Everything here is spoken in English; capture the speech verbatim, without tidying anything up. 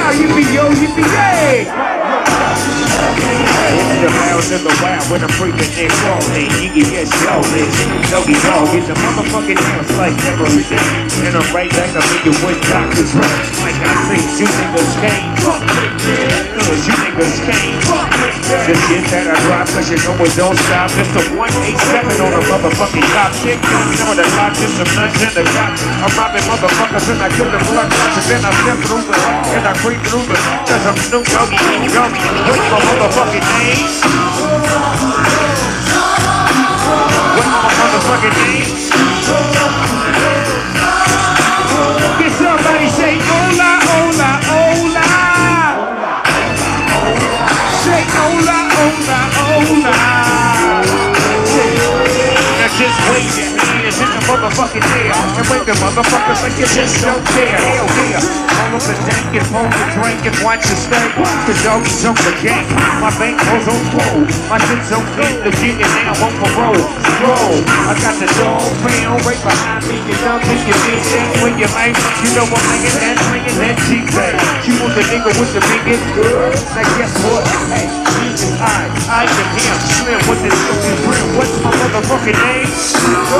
now, yippee-yo, yippee-yay! It's the mouse in the wild when I'm freaking in crawling. Iggy gets slowly. Doggy dog is a motherfucking house like every day. And I'm right back up in your wood doctor's room. Like I say, you niggas can't fuck with me. Cause you niggas can't fuck with me. The shit that I drop, cause you know it don't stop. It's the one eighty-seven on a motherfucking top chick. Some of the top, just some nuts in the top. I'm robbing motherfuckers and I kill the blood clots. And then I step through the, and I creep through the, cause I'm Snoop Dogg Snowball. What's my motherfucking name? What's my motherfucking name? Can somebody say hola, hola, hola? Say hola, hola, hola. Now just wave your hands in the motherfucking air and wave the motherfuckers like you just don't care. Hell yeah. All of the dank and hold the drink and watch the stay. The doggies on the gang. My bank goes on full. My shit's on in the jig and now on parole. Roll. I got the dog pound right behind me. You know me, you bitch ain't when you make. You know I'm making that, swinging that cheek bag. She was the nigga with the biggest girl. Now guess what? Hey, he is I. I am him. Slim with the silky brim. What's my motherfucking name?